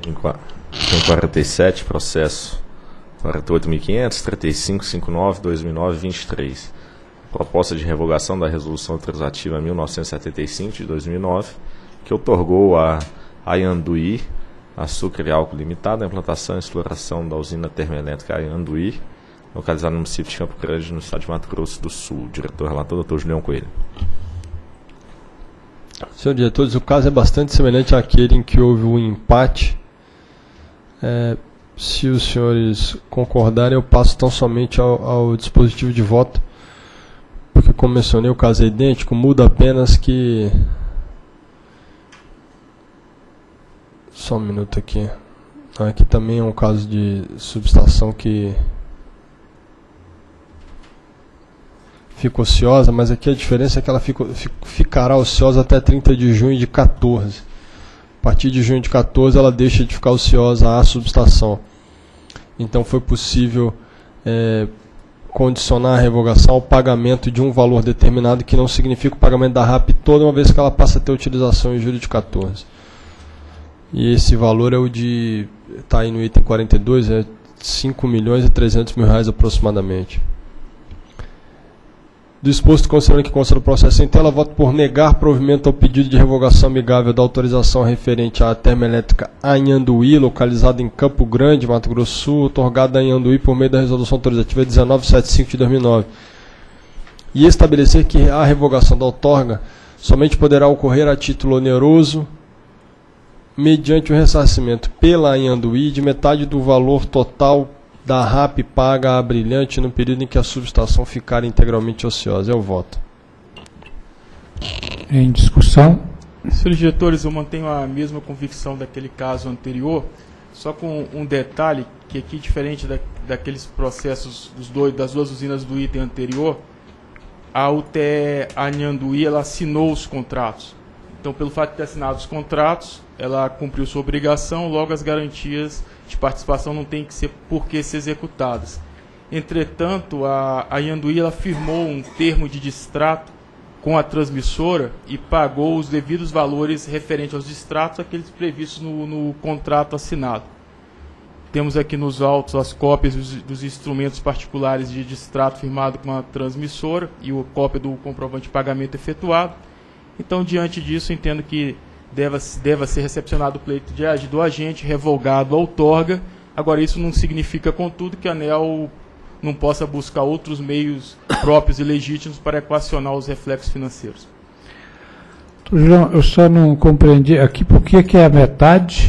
Tem 47, processo 48.500, 3559/2009-23. Proposta de revogação da Resolução Autorizativa 1975 de 2009, que outorgou a Anhanduí Açúcar e Álcool Limitada a implantação e exploração da usina termoelétrica Anhanduí, localizada no município de Campo Grande, no estado de Mato Grosso do Sul. Diretor relator, Dr. Julião Coelho. Senhor diretor, o caso é bastante semelhante àquele em que houve um empate. Se os senhores concordarem, eu passo tão somente ao dispositivo de voto, porque, como mencionei, o caso é idêntico, muda apenas que... Só um minuto aqui. Aqui também é um caso de subestação que fica ociosa, mas aqui a diferença é que ela ficará ociosa até 30 de junho de 14. A partir de junho de 14 ela deixa de ficar ociosa à subestação. Então foi possível condicionar a revogação ao pagamento de um valor determinado, que não significa o pagamento da RAP toda, uma vez que ela passa a ter utilização em julho de 14. E esse valor é o de... está aí no item 42, é 5.300.000 aproximadamente. Do exposto, considerando que consta do processo em tela, voto por negar provimento ao pedido de revogação amigável da autorização referente à termoelétrica Anhanduí, localizada em Campo Grande, Mato Grosso do Sul, otorgada a Anhanduí por meio da Resolução Autorizativa 1975 de 2009. E estabelecer que a revogação da outorga somente poderá ocorrer a título oneroso, mediante o ressarcimento pela Anhanduí de metade do valor total da RAP paga à Brilhante no período em que a subestação ficar integralmente ociosa. É o voto. Em discussão. Senhores diretores, eu mantenho a mesma convicção daquele caso anterior, só com um detalhe, que aqui, diferente daqueles processos das duas usinas do item anterior, a UTE Anhanduí, ela assinou os contratos. Então, pelo fato de ter assinado os contratos, ela cumpriu sua obrigação, logo as garantias de participação não têm por que ser executadas. Entretanto, a Anhanduí, ela firmou um termo de distrato com a transmissora e pagou os devidos valores referentes aos distratos, aqueles previstos no contrato assinado. Temos aqui nos autos as cópias dos instrumentos particulares de distrato firmado com a transmissora e a cópia do comprovante de pagamento efetuado. Então, diante disso, entendo que deva ser recepcionado o pleito do agente, revogado a outorga. Agora, isso não significa, contudo, que a ANEEL não possa buscar outros meios próprios e legítimos para equacionar os reflexos financeiros. João, eu só não compreendi aqui por que é a metade.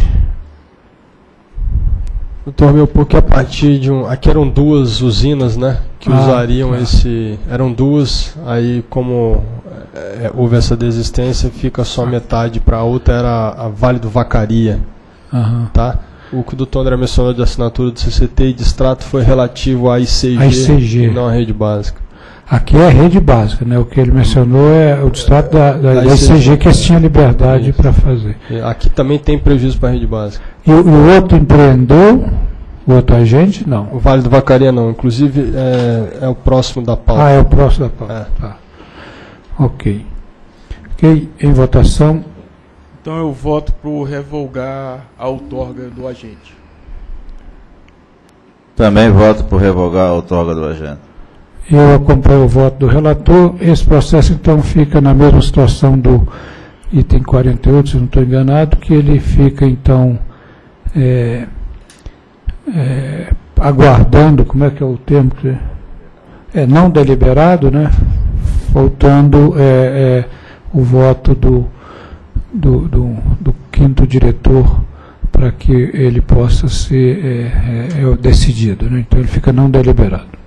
Doutor, meu, porque a partir de aqui eram duas usinas, né, que usariam esse... Eram duas, aí como houve essa desistência, fica só metade. Para a outra era a Vale do Vacaria. Tá? O que o doutor André mencionou de assinatura do CCT e distrato foi relativo à ICG. E não à rede básica. Aqui é a rede básica, né? O que ele mencionou é o distrato da ICG, que eles tinham liberdade para fazer. Aqui também tem prejuízo para a rede básica. E o outro empreendeu? O outro agente? Não. O Vale do Vacaria não. Inclusive é o próximo da pauta. É o próximo da pauta. Tá. Ok. Em votação. Então eu voto por revogar a outorga do agente. Também voto por revogar a outorga do agente. Eu acompanho o voto do relator. Esse processo, então, fica na mesma situação do item 48, se não estou enganado, que ele fica, então, aguardando, como é que é o termo? Não deliberado, né? Faltando o voto do quinto diretor para que ele possa ser decidido, né? Então, ele fica não deliberado.